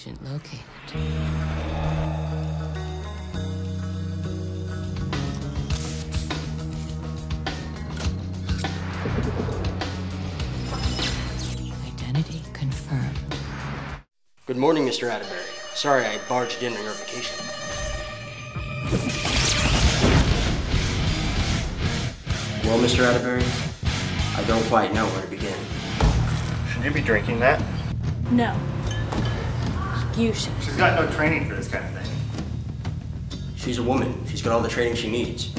agent located. Identity confirmed. Good morning, Mr. Atterbury. Sorry I barged in on your vacation. Well, Mr. Atterbury, I don't quite know where to begin. Should you be drinking that? No. You should. She's got no training for this kind of thing. She's a woman. She's got all the training she needs.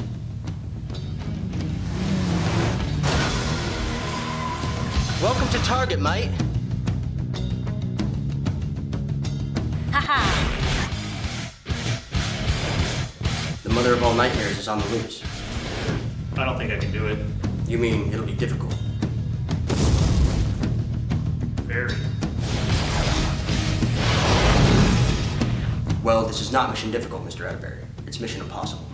Welcome to Target, mate. Haha. The mother of all nightmares is on the loose. I don't think I can do it. You mean it'll be difficult? Very. Well, this is not mission difficult, Mr. Atterbury. It's mission impossible.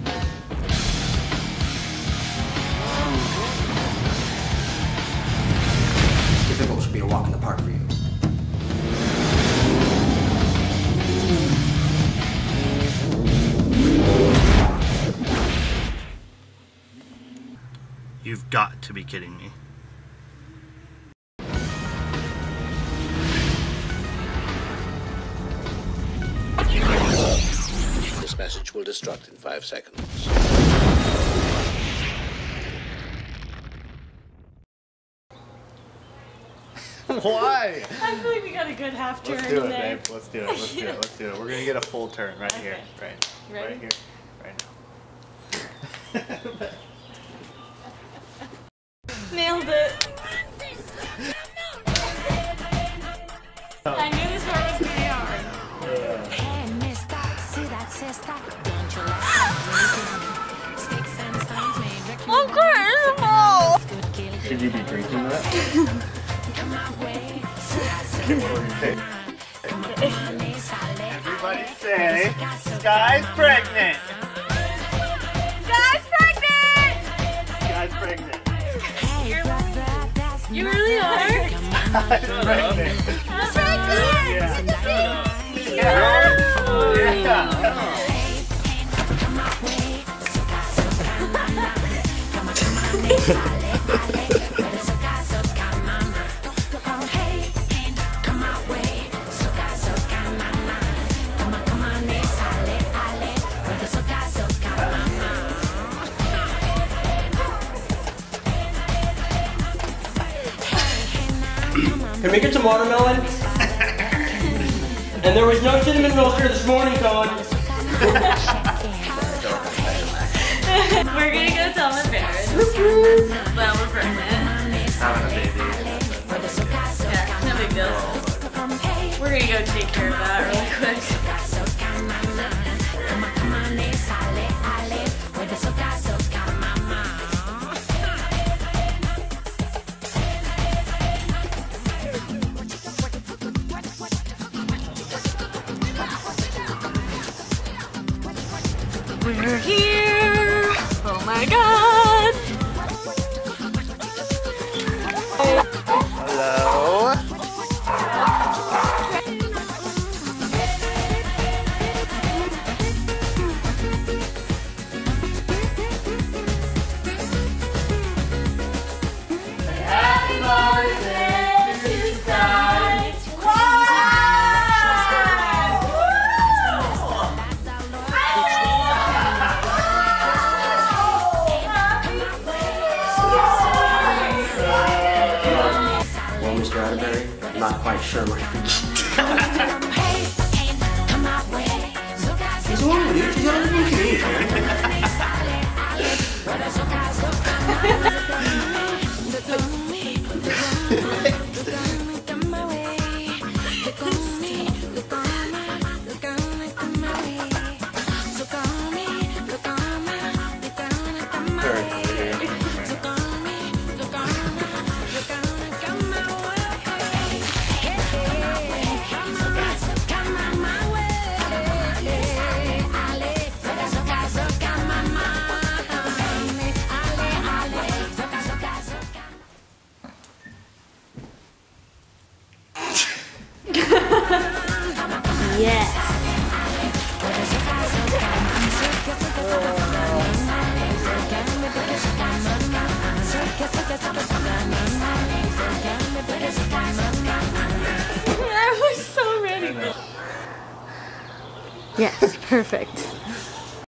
Difficult should be a walk in the park for you. You've got to be kidding me. This message will destruct in 5 seconds. Why? I feel like we got a good half turn Let's do it, there. babe. Let's do it. Let's do it. Let's do it. We're gonna get a full turn right here. Right. Ready? Right here. Right now. Nailed it. I knew this part was gonna be hard. Should you be drinking that? Everybody say, Sky's pregnant! Guys, pregnant! Sky's pregnant! You really are? Sky's pregnant! I'm pregnant! Yeah. Can we get some watermelon? And there was no cinnamon roll here this morning, Colin. We're gonna go tell my parents. Well, we're pregnant. Having a baby. Yeah, no big deal. We're gonna go take care of that really quick. We're here! Oh my god! Hello? Happy birthday to Sky! Well, Mr. Atterbury, I'm not quite sure where to begin. She's a woman, dude. She's got everything she needs, man. Yes. I was so ready. Yes, perfect.